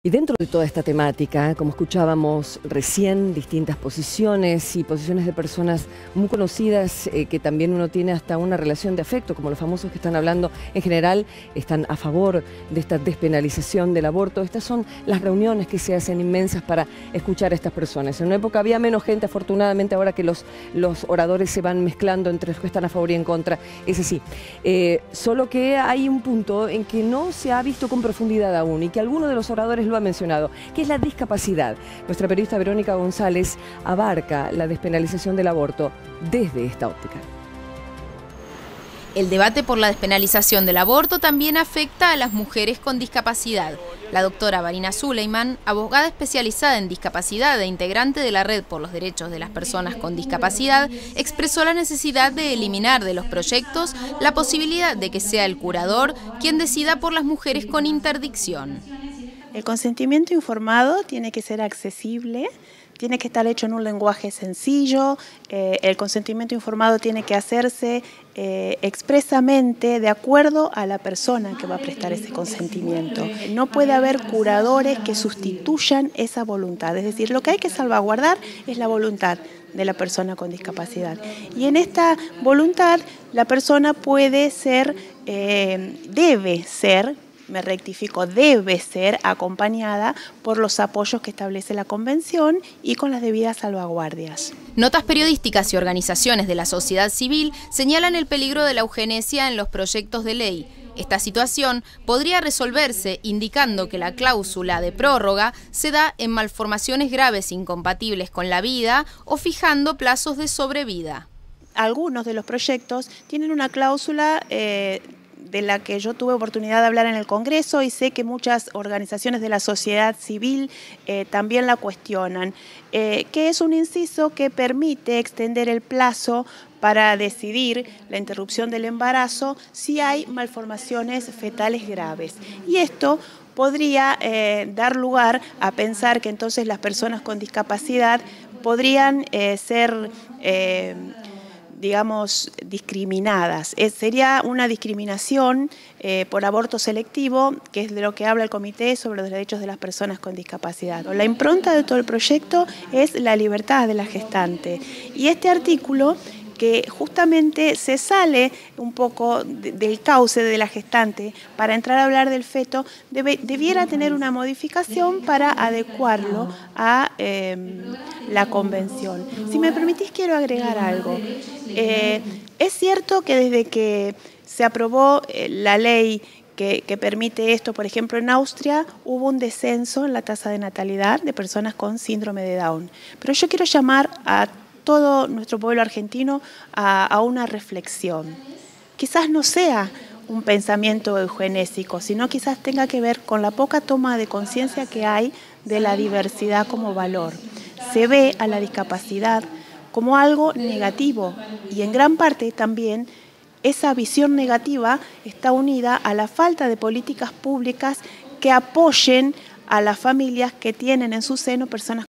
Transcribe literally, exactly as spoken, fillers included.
Y dentro de toda esta temática, como escuchábamos recién, distintas posiciones y posiciones de personas muy conocidas eh, que también uno tiene hasta una relación de afecto, como los famosos que están hablando en general, están a favor de esta despenalización del aborto. Estas son las reuniones que se hacen inmensas para escuchar a estas personas. En una época había menos gente, afortunadamente ahora que los, los oradores se van mezclando entre los que están a favor y en contra, es así. Eh, solo que hay un punto en que no se ha visto con profundidad aún y que alguno de los oradores lo ha mencionado, que es la discapacidad. Nuestra periodista Verónica González abarca la despenalización del aborto desde esta óptica. El debate por la despenalización del aborto también afecta a las mujeres con discapacidad. La doctora Varina Suleiman, abogada especializada en discapacidad e integrante de la Red por los Derechos de las Personas con Discapacidad, expresó la necesidad de eliminar de los proyectos la posibilidad de que sea el curador quien decida por las mujeres con interdicción. El consentimiento informado tiene que ser accesible, tiene que estar hecho en un lenguaje sencillo, eh, el consentimiento informado tiene que hacerse eh, expresamente de acuerdo a la persona que va a prestar ese consentimiento. No puede haber curadores que sustituyan esa voluntad, es decir, lo que hay que salvaguardar es la voluntad de la persona con discapacidad. Y en esta voluntad la persona puede ser, eh, debe ser, me rectifico, debe ser acompañada por los apoyos que establece la Convención y con las debidas salvaguardias. Notas periodísticas y organizaciones de la sociedad civil señalan el peligro de la eugenesia en los proyectos de ley. Esta situación podría resolverse indicando que la cláusula de prórroga se da en malformaciones graves incompatibles con la vida o fijando plazos de sobrevida. Algunos de los proyectos tienen una cláusula eh, de la que yo tuve oportunidad de hablar en el Congreso y sé que muchas organizaciones de la sociedad civil eh, también la cuestionan, eh, que es un inciso que permite extender el plazo para decidir la interrupción del embarazo si hay malformaciones fetales graves. Y esto podría eh, dar lugar a pensar que entonces las personas con discapacidad podrían eh, ser Eh, digamos, discriminadas. Es, sería una discriminación eh, por aborto selectivo, que es de lo que habla el Comité sobre los Derechos de las Personas con Discapacidad. La impronta de todo el proyecto es la libertad de la gestante. Y este artículo, que justamente se sale un poco de, del cauce de la gestante para entrar a hablar del feto, debe, debiera tener una modificación para adecuarlo a eh, la Convención. Si me permitís, quiero agregar algo. Eh, es cierto que desde que se aprobó eh, la ley que, que permite esto, por ejemplo, en Austria hubo un descenso en la tasa de natalidad de personas con síndrome de Down. Pero yo quiero llamar a todo nuestro pueblo argentino a, a una reflexión. Quizás no sea un pensamiento eugenésico, sino quizás tenga que ver con la poca toma de conciencia que hay de la diversidad como valor. Se ve a la discapacidad como algo negativo y en gran parte también esa visión negativa está unida a la falta de políticas públicas que apoyen a las familias que tienen en su seno personas